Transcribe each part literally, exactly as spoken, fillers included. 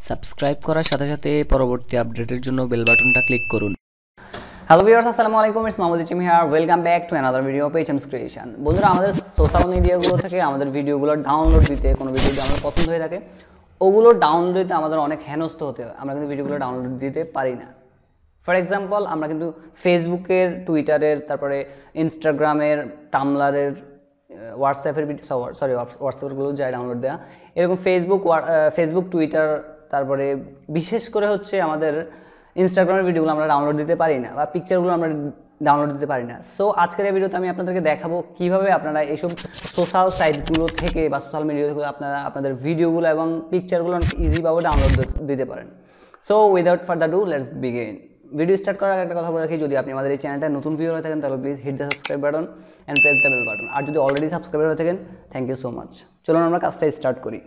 Subscribe করার সাথে সাথে পরবর্তী আপডেটের জন্য বেল বাটনটা ক্লিক করুন। হ্যালো ভিউয়ার্স, আসসালামু আলাইকুম। It's Mahmud Islam here. Welcome back to another video of HMS creation. বন্ধুরা, আমাদের সোশ্যাল মিডিয়াগুলো থেকে আমাদের ভিডিওগুলো ডাউনলোড দিতে, কোনো ভিডিও যদি আমাদের পছন্দ হয়ে থাকে ওগুলো ডাউনলোড দিতে আমাদের অনেক হেনস্থ হতে হয়। আমরা কিন্তু ভিডিওগুলো ডাউনলোড দিতে পারি না। ফর এক্সাম্পল, আমরা কিন্তু ফেসবুকের, টুইটারের, তারপরে ইনস্টাগ্রামের, টামলারের, হোয়াটসঅ্যাপের সরি হোয়াটসঅ্যাপগুলো যায় ডাউনলোড দেওয়া, এরকম ফেসবুক ফেসবুক টুইটার, তারপরে বিশেষ করে হচ্ছে আমাদের ইনস্টাগ্রামের ভিডিওগুলো আমরা ডাউনলোড দিতে পারি না, বা পিকচারগুলো আমরা ডাউনলোড দিতে পারি না। সো আজকের এই ভিডিওতে আমি আপনাদেরকে দেখাবো কীভাবে আপনারা এইসব সোশ্যাল সাইটগুলো থেকে বা সোশ্যাল মিডিয়া থেকে আপনারা আপনাদের ভিডিওগুলো এবং পিকচারগুলো ইজিভাবে ডাউনলোড দিতে পারেন। So without further do, let's begin. Video start করার আগে একটা কথা বলে রাখি, যদি আপনি আমাদের এই চ্যানেলটা নতুন ভিডিও হয়ে থাকেন তাহলে please hit the subscribe button and press the bell button. আর যদি অলরেডি সাবস্ক্রাইবার হয়ে থাকেন, থ্যাংক ইউ সো মাচ। চলুন আমরা কাজটা স্টার্ট করি।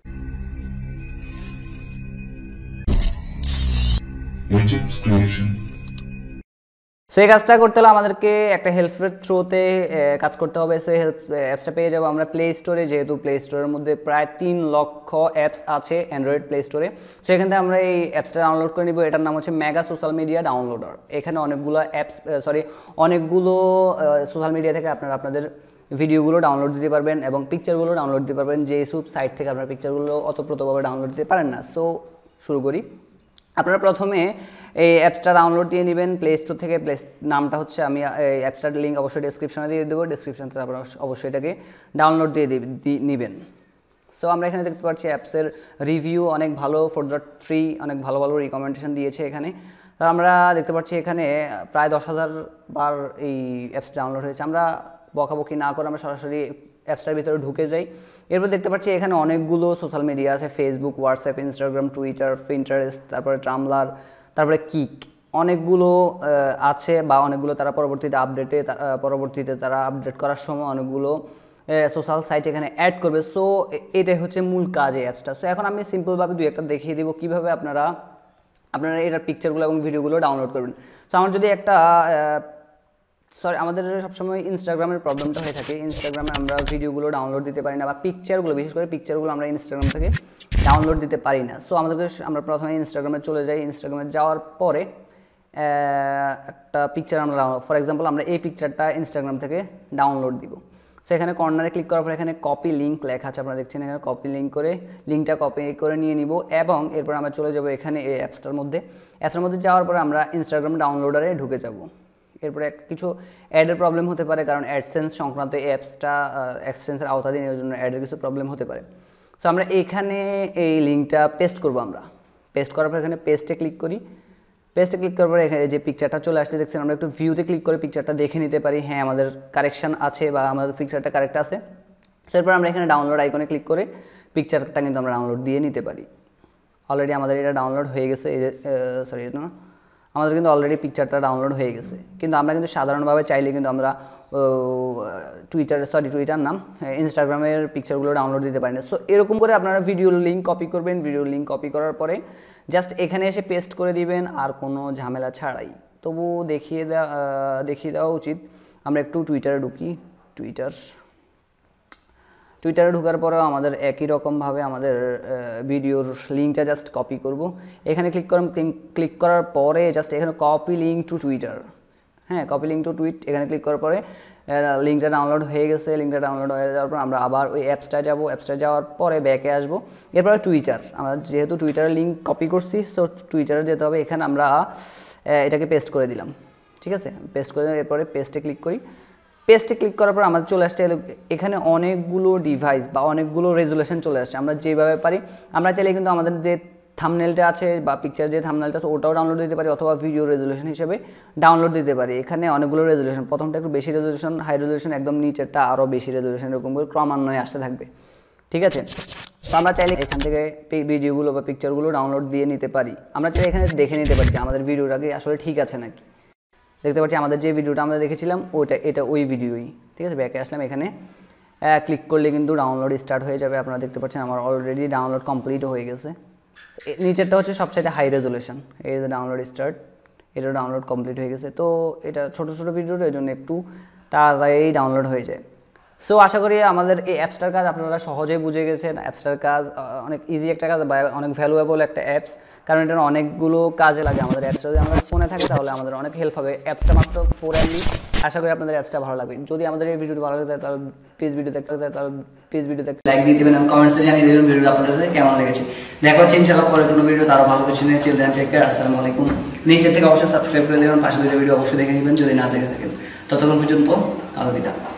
সো এই কাজটা করতে হলে আমাদেরকে একটা হেল্পের থ্রুতে কাজ করতে হবে। সো এই হেল্প অ্যাপসটা পেয়ে যাবো আমরা প্লে স্টোরে, যেহেতু প্লে স্টোরের মধ্যে প্রায় তিন লক্ষ অ্যাপস আছে অ্যান্ড্রয়েড প্লে স্টোরে। সো এখান থেকে আমরা এই অ্যাপসটা ডাউনলোড করে নিব। এটার নাম হচ্ছে মেগা সোশ্যাল মিডিয়া ডাউনলোডার। এখানে অনেকগুলো অ্যাপস সরি অনেকগুলো সোশ্যাল মিডিয়া থেকে আপনারা আপনাদের ভিডিওগুলো ডাউনলোড দিতে পারবেন এবং পিকচারগুলো ডাউনলোড দিতে পারবেন, যে সব সাইট থেকে আপনারা পিকচারগুলো অতপ্রতভাবে ডাউনলোড দিতে পারেন না। সো শুরু করি। আপনারা প্রথমে এই অ্যাপসটা ডাউনলোড দিয়ে নেবেন প্লে স্টোর থেকে। প্লে নামটা হচ্ছে, আমি এই অ্যাপসটার লিঙ্ক অবশ্যই ডেসক্রিপশনে দিয়ে দেবো, ডেসক্রিপশন থেকে আপনারা অবশ্যই এটাকে ডাউনলোড দিয়ে নেবেন। সো আমরা এখানে দেখতে পাচ্ছি অ্যাপসের রিভিউ অনেক ভালো, ফর দ্য ফ্রি অনেক ভালো ভালো রিকমেন্ডেশন দিয়েছে এখানে। আমরা দেখতে পাচ্ছি এখানে প্রায় দশ হাজার বার এই অ্যাপস ডাউনলোড হয়েছে। আমরা বকাবকি না করে আমরা সরাসরি অ্যাপসটার ভিতরে ঢুকে যাই। এরপর দেখতে পাচ্ছি এখানে অনেকগুলো সোশ্যাল মিডিয়া আছে, Facebook, WhatsApp, Instagram, Twitter, Pinterest, তারপরে টামলার, তারপরে কিক, অনেকগুলো আছে, বা অনেকগুলো তারা পরবর্তীতে আপডেটে পরবর্তীতে তারা আপডেট করার সময় অনেকগুলো সোশ্যাল সাইট এখানে অ্যাড করবে। সো এটাই হচ্ছে মূল কাজ এই অ্যাপসটা। সো এখন আমি সিম্পলভাবে দুই একটা দেখিয়ে দিব কীভাবে আপনারা আপনারা এটার পিকচারগুলো এবং ভিডিওগুলো ডাউনলোড করবেন। সো আমার যদি একটা সরি আমাদের সবসময় ইনস্টাগ্রামের প্রবলেমটা হয়ে থাকে, ইনস্টাগ্রামে আমরা ভিডিওগুলো ডাউনলোড দিতে পারি না, বা পিকচারগুলো, বিশেষ করে পিকচারগুলো আমরা ইনস্টাগ্রাম থেকে ডাউনলোড দিতে পারি না। সো আমাদেরকে আমরা প্রথমে ইনস্টাগ্রামে চলে যাই। ইনস্টাগ্রামে যাওয়ার পরে একটা পিকচার আমরা, ফর এক্সাম্পল আমরা এই পিকচারটা ইনস্টাগ্রাম থেকে ডাউনলোড দিব। সো এখানে কর্নারে ক্লিক করার পর এখানে কপি লিঙ্ক লেখা আছে, আপনারা দেখছেন এখানে কপি লিঙ্ক করে লিঙ্কটা কপি করে নিয়ে নিব, এবং এরপর আমরা চলে যাব এখানে এই অ্যাপসটার মধ্যে। অ্যাপসটার মধ্যে যাওয়ার পরে আমরা ইনস্টাগ্রাম ডাউনলোডারে ঢুকে যাব। এরপরে কিছু অ্যাডের প্রবলেম হতে পারে, কারণ অ্যাডসেন্স সংক্রান্ত অ্যাপসটা অ্যাডসেন্সের আওতাধীন, এর জন্য অ্যাডের কিছু প্রবলেম হতে পারে। সো আমরা এখানে এই লিঙ্কটা পেস্ট করব। আমরা পেস্ট করার পর এখানে পেস্টে ক্লিক করি। পেস্টে ক্লিক করার পর এখানে যে পিকচারটা চলে আসছে দেখছেন, আমরা একটু ভিউতে ক্লিক করে পিকচারটা দেখে নিতে পারি, হ্যাঁ আমাদের কারেকশন আছে বা আমাদের পিকচারটা কারেক্ট আছে। এরপর আমরা এখানে ডাউনলোড আইকনে ক্লিক করে পিকচারটা কিন্তু আমরা ডাউনলোড দিয়ে নিতে পারি। অলরেডি আমাদের এটা ডাউনলোড হয়ে গেছে, এই যে সরি এটা না, আমাদের কিন্তু অলরেডি পিকচারটা ডাউনলোড হয়ে গেছে। কিন্তু আমরা কিন্তু সাধারণভাবে চাইলে কিন্তু আমরা টুইটার সরি টুইটার নাম ইনস্টাগ্রামের পিকচারগুলো ডাউনলোড দিতে পারি না। সো এরকম করে আপনারা ভিডিওর লিঙ্ক কপি করবেন। ভিডিওর লিঙ্ক কপি করার পরে জাস্ট এখানে এসে পেস্ট করে দিবেন, আর কোনো ঝামেলা ছাড়াই। তবু দেখিয়ে দেওয়া দেখিয়ে দেওয়া উচিত। আমরা একটু টুইটারে ঢুকি। টুইটার টুইটারে ঢোকার পরেও আমাদের একই রকমভাবে আমাদের ভিডিওর লিঙ্কটা জাস্ট কপি করব। এখানে ক্লিক করুন। ক্লিক করার পরে জাস্ট এখানে কপি লিঙ্ক টু টুইটার, হ্যাঁ কপি লিঙ্ক টু টুইট, এখানে ক্লিক করার পরে লিঙ্কটা ডাউনলোড হয়ে গেছে। লিঙ্কটা ডাউনলোড হয়ে যাওয়ার পর আমরা আবার ওই অ্যাপসটা যাব। অ্যাপসটা যাওয়ার পরে ব্যাকে আসবো। এরপরে টুইটার, আমরা যেহেতু টুইটারের লিঙ্ক কপি করছি, সো টুইটারে যেতে হবে। এখানে আমরা এটাকে পেস্ট করে দিলাম, ঠিক আছে। পেস্ট করে এরপরে পেস্টে ক্লিক করি। পেস্টে ক্লিক করার পর আমাদের চলে আসছে এখানে অনেকগুলো ডিভাইস বা অনেকগুলো রেজুলেশন চলে আসছে। আমরা যেভাবে পারি আমরা চাইলে কিন্তু আমাদের যে থাম্বনেলটা আছে বা পিকচার যে থাম্বনেলটা আছে ওটাও ডাউনলোড দিতে পারি, অথবা ভিডিও রেজুলেশন হিসেবে ডাউনলোড দিতে পারি। এখানে অনেকগুলো রেজুলেশন, প্রথমটা একটু বেশি রেজুলেশন, হাই রেজুলেশন, একদম নিচেরটা আরও বেশি রেজুলেশন, এরকম করে ক্রমান্বয়ে আসতে থাকবে, ঠিক আছে। তো আমরা চাইলে এখান থেকে ভিডিওগুলো বা পিকচারগুলো ডাউনলোড দিয়ে নিতে পারি। আমরা চাইলে এখানে দেখে নিতে পারি যে আমাদের ভিডিওটাকে আসলে ঠিক আছে নাকি। দেখতে পাচ্ছি আমাদের যে ভিডিওটা আমরা দেখেছিলাম ওইটা এটা ওই ভিডিওই, ঠিক আছে। ব্যাকে আসলাম, এখানে ক্লিক করলে কিন্তু ডাউনলোড স্টার্ট হয়ে যাবে। আপনারা দেখতে পাচ্ছেন আমার অলরেডি ডাউনলোড কমপ্লিটও হয়ে গেছে। নিচেরটা হচ্ছে সবচেয়ে হাই রেজুলেশন, এই যে ডাউনলোড স্টার্ট, এটা ডাউনলোড কমপ্লিট হয়ে গেছে। তো এটা ছোটো ছোটো ভিডিওটা এই জন্য একটু তাড়াতাড়ি ডাউনলোড হয়ে যায়। সো আশা করি আমাদের এই অ্যাপসটার কাজ আপনারা সহজেই বুঝে গেছেন। অ্যাপসটার কাজ অনেক ইজি একটা কাজ বা অনেক ভ্যালুয়েবল একটা অ্যাপস, কারণ এটা অনেকগুলো কাজে লাগে। আমাদের অ্যাপসটা যদি আমাদের ফোনে থাকে তাহলে আমাদের অনেক হেল্প হবে। অ্যাপসটা মাত্র ফোর এমবি। আশা করি আপনাদের অ্যাপসটা ভালো লাগবে। যদি আমাদের এই ভিডিওটি ভালো লাগে তাহলে প্লিজ ভিডিও দেখতে তাহলে প্লিজ ভিডিও দেখতে লাইক দিয়ে দেবেন এবং কমেন্টসে জানিয়ে দেবেন ভিডিওটা আপনাদের সাথে কেমন লেগেছে। দেখা হচ্ছে ইনশাআল্লাহ পরে কোনো ভিডিও আরও ভালো কিছু নিয়ে। চিলড্রেন টেক কেয়ার, আসসালামু আলাইকুম। নিচের থেকে অবশ্যই সাবস্ক্রাইব করে দেবেন, পাশে ভিডিও অবশ্যই দেখে নেবেন যদি না দেখে থাকেন। ততক্ষণ পর্যন্ত আলবিদা।